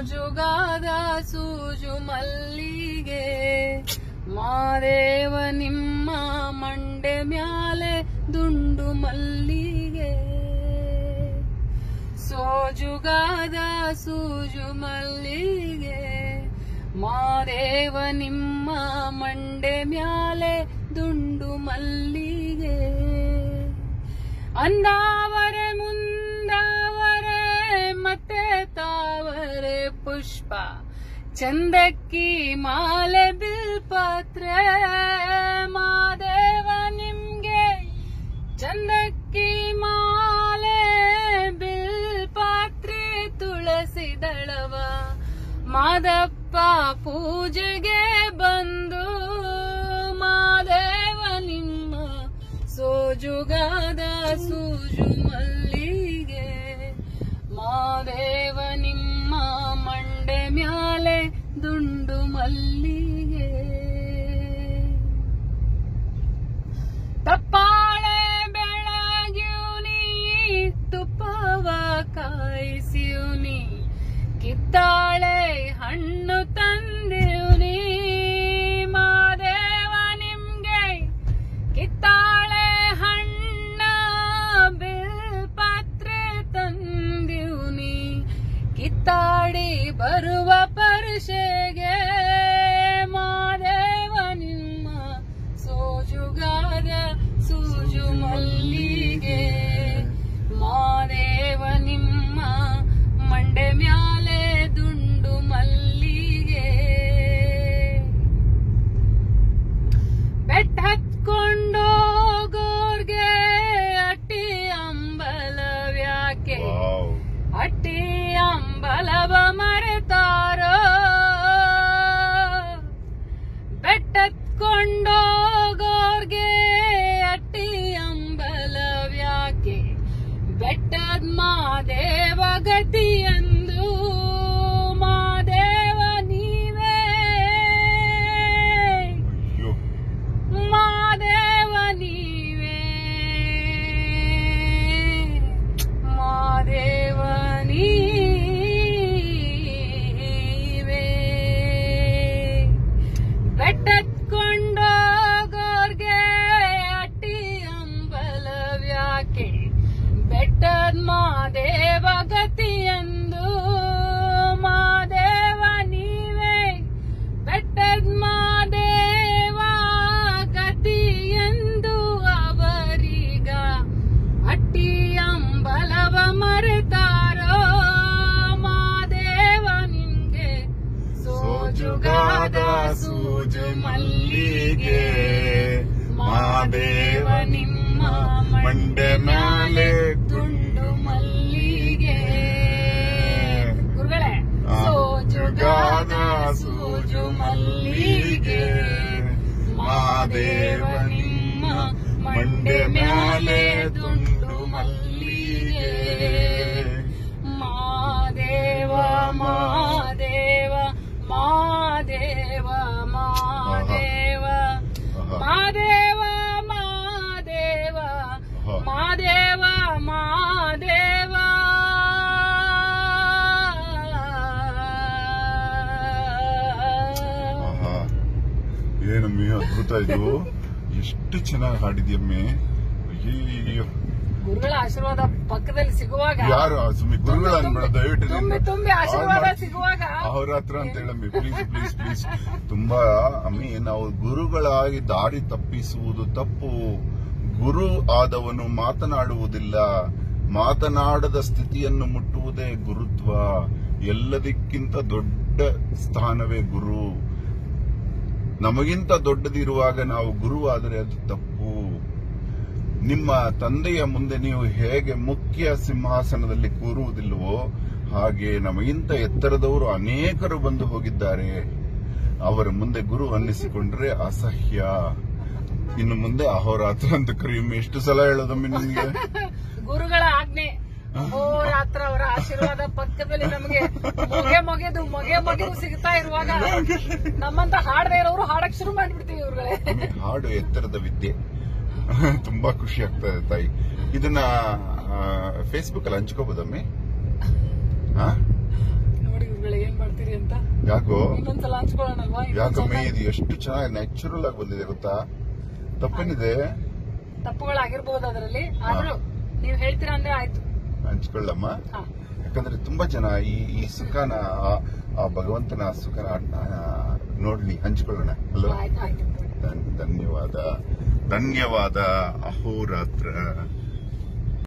ಸೋಜುಗಾದ ಸೂಜು ಮಲ್ಲಿಗೆ ಮಾದೇವ ನಿಮ್ಮ ಮಂಡೆ ಮ್ಯಾಲೆ ದುಂಡು ಮಲ್ಲಿಗೆ ಸೋಜುಗಾದ ಸೂಜು ಮಲ್ಲಿಗೆ ಮಾದೇವ ನಿಮ್ಮ ಮಂಡೆ ಮ್ಯಾಲೆ ದುಂಡು ಮಲ್ಲಿಗೆ ಅಂದಾವರೆ ಮುಂದಾವರೆ ಮತ್ತೆ ತಾವರೆ ಪುಷ್ಪ ಚಂದಕ್ಕಿ ಮಾಲೆ ಬಿಲ್ಪತ್ರೆ ಮಾದೇವ ನಿಮ್ಗೆ ಚಂದಕ್ಕಿ ಮಾಲೆ ಬಿಲ್ಪಾತ್ರೆ ತುಳಸಿ ದಳವ ಮಾದಪ್ಪ ಪೂಜೆಗೆ ಬಂದು ಮಾದೇವ ನಿಮ್ಮ ಸೋಜುಗಾದ ಸೂಜು ಮಲ್ಲಿಗೆ ಮಾದೇವ ನಿಮ್ಮ ಮಂಡೆ ಮ್ಯಾಲೆ ದುಂಡು ಮಲ್ಲಿಗೆ ತಪ್ಪಾಳೆ ಬೆಳಗ್ಯೂನಿ ತುಪ್ಪವ ಕಾಯಿಸಿಯುನಿ ಕಿತ್ತಾಳೆ ಹಣ್ಣು ತಂದಿರುನಿ ಮಾದೇವ ನಿಮ್ಗೆ ಕಿತ್ತಾಳೆ ಹಣ್ಣ ಬಿಲ್ಪಾತ್ರೆ ತಂದಿರುನಿ ಕಿತ್ತಾಡಿ ಬರುವ ಪರುಷೆಗೆ ಮಾದೇವ ನಿಮ್ಮ ಸೋಜುಗಾದ ಸೂಜು ಮಲ್ಲಿಗೆ ಮಾದೇವ ನಿಮ್ಮ ಮಂಡೆ ಮ್ಯಾಲೆ ದುಂಡು ಮಲ್ಲಿಗೆ ಬೆಟ್ಟ ಹತ್ಕೊಂಡೋಗೋರ್ಗೆ ಅಟ್ಟಿ ಅಂಬಲವ್ಯಾಕೆ ಅಟ್ಟಿ ಅಂಬಲವ ಮರೆತಾರೋ ಬೆಟ್ಟತ್ಕೊಂಡೋಗೋರ್ಗೆ ಅಟ್ಟಿ ಅಂಬಲವ್ಯಾಕೆ ಬೆಟ್ಟದ ಮಾದೇವ ಗತಿಯಂದು ಮಾದೇವ ನೀವೇ ಮಾದೇವ ನೀವೇ ಮಾದೇವ ನೀವೇ ಬೆಟ್ಟತ್ಕೊಂಡೋಗೋರ್ಗೆ ಅಟ್ಟಿ ಅಂಬಲವ್ಯಾಕೆ ಬೆಟ್ಟದ ಮಾದೇವ ಗತಿಯಂದು ಮಾದೇವ ನೀವೇ ಬೆಟ್ಟದ ಮಾದೇವ ಗತಿಯಂದು ಅವರೀಗ ಅಟ್ಟಿ ಅಂಬಲವ ಮರೆತಾರೋ ಮಾದೇವ ನಿಮ್ಗೆ ಸೋಜುಗಾದ ಸೂಜು ಮಲ್ಲಿಗೆ ಮಾದೇವ ನಿಮ್ಮ ಮಂಡೆ ಮ್ಯಾಲೆ ದುಂಡು ಮಲ್ಲಿಗೆ ಗುರುಗಳೇ ಸೋಜುಗಾದ ಸೂಜು ಮಲ್ಲಿಗೆ ಮಾದೇವ ನಿಮ್ಮ ಮಂಡೆ ಮ್ಯಾಲೆ ದುಂಡು ಮಲ್ಲಿಗೆ ಮಾದೇವ ಮಾದೇವ ಮಾದೇವ ಮಾದೇವ ಮಾದೇವ ಮಾದೇವ ಮಾದೇವ ಮಾದೇವ ಏನಮ್ಮಿ ಅದ್ಭುತ ಇದು ಎಷ್ಟು ಚೆನ್ನಾಗಿ ಹಾಡಿದ್ಯಮ್ಮಿ ಅಯ್ಯೋ ಗುರುಗಳ ಆಶೀರ್ವಾದ ಪಕ್ಕದಲ್ಲಿ ಸಿಗುವಾಗ ಯಾರು ಗುರುಗಳ ಅನ್ಬೇಡ ದಯವಿಟ್ಟು ತುಂಬಿ ಆಶೀರ್ವಾದ ಸಿಗುವಾಗ ಅವ್ರ ಹತ್ರ ಅಂತ ಹೇಳಮ್ಮಿ ಪ್ಲೀಸ್ ಪ್ಲೀಸ್ ಪ್ಲೀಸ್ ತುಂಬಾ ಅಮ್ಮಿ ನಾವು ಗುರುಗಳಾಗಿ ದಾರಿ ತಪ್ಪಿಸುವುದು ತಪ್ಪು ಗುರು ಆದವನು ಮಾತನಾಡುವುದಿಲ್ಲ ಮಾತನಾಡದ ಸ್ಥಿತಿಯನ್ನು ಮುಟ್ಟುವುದೇ ಗುರುತ್ವ ಎಲ್ಲದಕ್ಕಿಂತ ದೊಡ್ಡ ಸ್ಥಾನವೇ ಗುರು ನಮಗಿಂತ ದೊಡ್ಡದಿರುವಾಗ ನಾವು ಗುರುವಾದರೆ ಅದು ತಪ್ಪು ನಿಮ್ಮ ತಂದೆಯ ಮುಂದೆ ನೀವು ಹೇಗೆ ಮುಖ್ಯ ಸಿಂಹಾಸನದಲ್ಲಿ ಕೂರುವುದಿಲ್ಲವೋ ಹಾಗೆ ನಮಗಿಂತ ಎತ್ತರದವರು ಅನೇಕರು ಬಂದು ಹೋಗಿದ್ದಾರೆ ಅವರ ಮುಂದೆ ಗುರು ಅನ್ನಿಸಿಕೊಂಡ್ರೆ ಅಸಹ್ಯ ಇನ್ನು ಮುಂದೆ ಅಹೋರಾತ್ರ ಅಂತ ಕರೆಯೊಮ್ಮೆ ಎಷ್ಟು ಸಲ ಹೇಳೋದಮ್ಮಿ ನಿಮ್ಗೆ ಗುರುಗಳ ಆಜ್ಞೆ ಅಹೋರಾತ್ರ ಅವರ ಆಶೀರ್ವಾದ ಪಕ್ಕದಲ್ಲಿ ನಮಗೆ ಮೊಗೆ ಸಿಗ್ತಾ ಇರುವಾಗ ನಮ್ಮಂತ ಹಾಡದೇ ಇರೋರು ಹಾಡಕ್ ಶುರು ಮಾಡಿಬಿಡ್ತೀವಿ ಇವ್ರುಗಳೇ ಹಾಡು ಎತ್ತರದ ವಿದ್ಯೆ ತುಂಬಾ ಖುಷಿ ಆಗ್ತಾ ಇದೆ ತಾಯಿ ಇದನ್ನ ಫೇಸ್ಬುಕ್ ಅಲ್ಲಿ ಹಂಚ್ಕೋಬಹುದಮ್ಮೆ ನೋಡಿ ಇವ್ರುಗಳು ಏನ್ ಹಂಚ್ಕೊಳ್ತೀರಿ ಅಂತ. ಯಾಕೋ ಇನ್ನೊಂದ್ಸಲ ಹಂಚ್ಕೊಳ್ಳೋಣಲ್ವಾ? ಯಾಕಮ್ಮೆ ಇದು ಎಷ್ಟು ಚೆನ್ನಾಗಿ ನ್ಯಾಚುರಲ್ ಆಗಿ ಬಂದಿದೆ ಗೊತ್ತಾ? ತಪ್ಪೇನಿದೆ? ತಪ್ಪುಗಳಾಗಿರ್ಬೋದು ಅದರಲ್ಲಿ, ಆದ್ರೂ ನೀವ್ ಹೇಳ್ತೀರಾ ಅಂದ್ರೆ ಆಯ್ತು, ಹಂಚ್ಕೊಳ್ಳಮ್ಮ. ಯಾಕಂದ್ರೆ ತುಂಬಾ ಜನ ಈ ಸುಖನ, ಆ ಭಗವಂತನ ಸುಖನ ನೋಡ್ಲಿ, ಹಂಚ್ಕೊಳ್ಳೋಣ ಅಲ್ವಾ? ಆಯ್ತು. ಧನ್ಯವಾದ. ಅಹೋರಾತ್ರ.